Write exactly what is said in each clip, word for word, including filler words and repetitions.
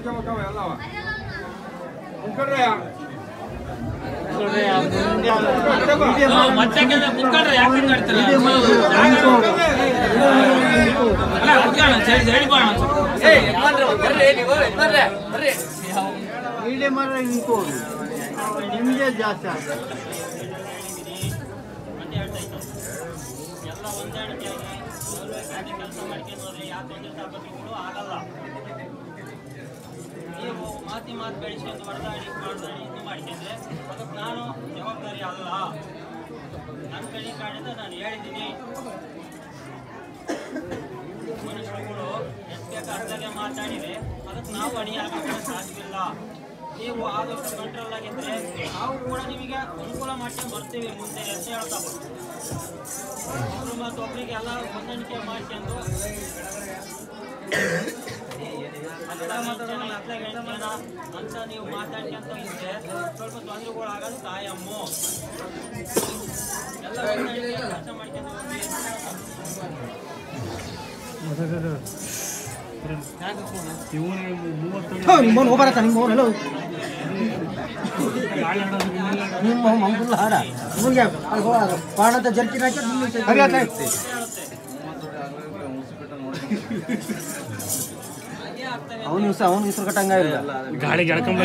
ನಿಮಗೆ ಜಾಸ್ತಿ ಎಲ್ಲ ಹೊಂದಾಣಿಕೆಯಾಗಿ ಕೆಲಸ ಮಾಡ್ಕೊಂಡು ಹೋದ್ರೆ ಯಾವ ತೊಂದರೆ ತಾಪತ್ರೆಗಳು ಆಗಲ್ಲ. ನೀವು ಮಾತಿ ಮಾತು ಬೆಳೆಸ್ಕೊಂಡು ಹೊಡೆದಾಡಿ ಮಾಡ್ದಾಡಿ ಇದು ಮಾಡ್ಕೊಂಡ್ರೆ ಅದಕ್ಕೆ ನಾನು ಜವಾಬ್ದಾರಿ ಅಲ್ಲ. ನನ್ನ ಕಡೆ ಕಾಣಿಂದ ನಾನು ಹೇಳಿದ್ದೀನಿ, ಮನುಷ್ಯರುಗಳು ಎಷ್ಟು ಬೇಕು ಅರ್ಥಗೆ ಮಾತಾಡಿದರೆ ಅದಕ್ಕೆ ನಾವು ಅಣಿಯಾಗಕ್ಕೆ ಸಾಧ್ಯವಿಲ್ಲ. ನೀವು ಆದಷ್ಟು ಕಂಟ್ರೋಲ್ ಆಗಿದ್ರೆ ನಾವು ಕೂಡ ನಿಮಗೆ ಅನುಕೂಲ ಮಾಡ್ಕೊಂಡು ಬರ್ತೀವಿ ಮುಂದೆ ಅಂತ ಹೇಳ್ತಾ ಒಬ್ಬರು ಮತ್ತು ಒಬ್ಬರಿಗೆ ಎಲ್ಲ ಹೊಂದಾಣಿಕೆ ಮಾಡ್ಕೊಂಡು ಅಂತ ನೀವು ಮಾತಾಡ್ಕೊಂತ ಇದ್ರೆ ಸ್ವಲ್ಪ ತೊಂದರೆಗಳು ಆಗೋದು ಕಾಯಮ್ಮು. ಎಲ್ಲ ಹೊಂದಾಣಿಕೆ ಕೆಲಸ ಮಾಡ್ಕೊಂಡು ಹೋಗಿ. ನಿಮ್ಮ ಮಂಗುಲ್ಲ ಹಾಡ ನಿಮಗೆ ಪಾಣದ ಜರ್ಕಿನ ಅವನು ದಿವಸ ಅವನು ಹೆಸರು ಕಟ್ಟಂಗ ಗಾಳಿ ಗೆಳ್ಕೊಂಡ್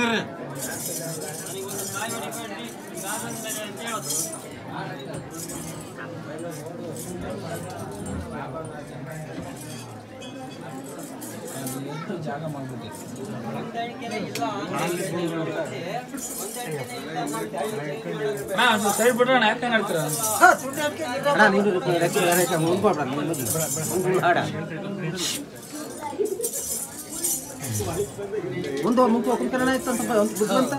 ಜಾಗ ಮಾಡ್ಬಿಟ್ಟು ಸೈಡ್ ಬಿಡ್ರಣ ಯಾಕೆ ಹೇಳ್ತೀರ ಒಂದು ಮುಂಚೆ ಕುಂಕರಣ ಇತ್ತಂತ ಬುದ್ಧಂತ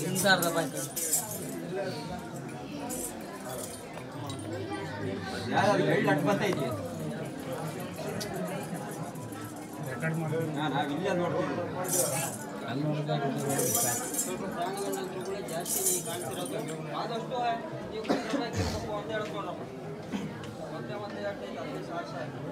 ಬರ್ತೈತಿ ನಾವಿಲ್ಲ ನೋಡ್ತೀವಿ. ಜಾಸ್ತಿ ಕಾಣ್ತಿರೋದು ಆದಷ್ಟು ನೀವು ಒಂದೇ ಹೇಳ್ಕೊಂಡ್ರಪ್ಪ ಒಂದೇ ಒಂದೇ ಹೇಳ್ತೈತೆ ಅದೇ ಸಾಕ್ಷ.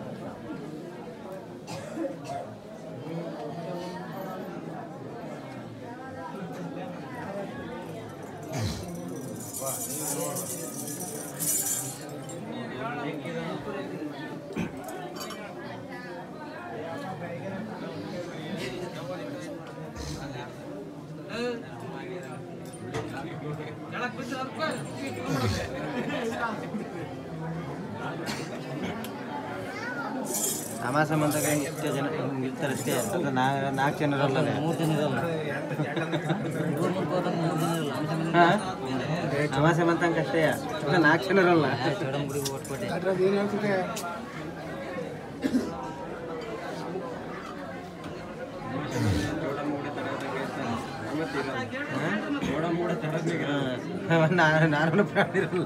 ಸಮಾಸ ಬಂದಾಗ ಎಷ್ಟು ಜನ ಇರ್ತಾರೆ ಅಷ್ಟೇ. ನಾಲ್ಕು ಜನ ಇರಲ್ಲ, ಮೂರು ಜನ ಇರಲ್ಲ. ಸಮಾಸ ಬಂತಂಕ ಅಷ್ಟೇ, ನಾಲ್ಕು ಜನ ಇರಲ್ಲ. ನಾನು ಪ್ರಾಣಿರಲ್ಲ.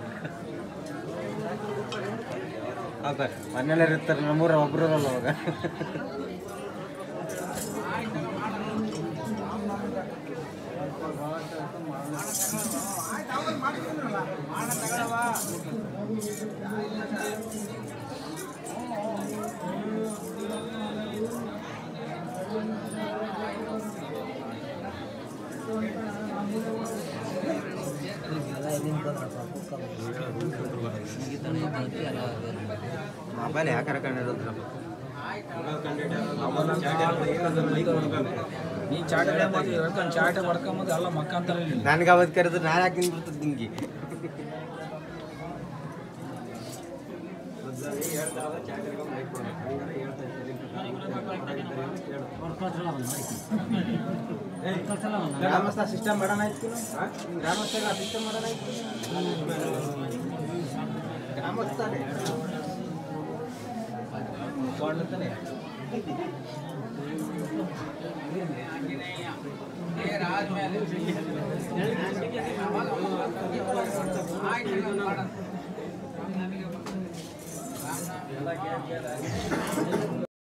ಹೌದ ಮನೆಯಲ್ಲೇ ಇರ್ತಾರೆ, ನಮ್ಮೂರ ಒಬ್ರು ಇರಲ್ಲ ಅವಾಗ. ಮೊಬೈಲ್ ಯಾಕಾರ ಕಂಡಿರೋದ್ರ ನೀ ಚಾಟ ಚಾಟ ಹೊಡ್ಕೊಂಬದು ಎಲ್ಲ ಮಕ್ಕಂತಾರೆ. ನನಗೆ ಅವತ್ತು ಕರೆದ್ರೆ ನಾನು ಯಾಕೆ ನಿಂತ್ಬಿಡ್ತದೆ ನಿಂಗೆ. ಗ್ರಾಮಸ್ಥ ಸಿಸ್ಟಮ್ ಮಾಡೋಣ ಆಯ್ತು, ಗ್ರಾಮಸ್ಥ ಸಿಸ್ಟಮ್ ಮಾಡೋಣ ಆಯ್ತು. ಗ್ರಾಮಸ್ಥನೇ ಮಾಡ್ತಾನೆ. ಎಲ್ಲ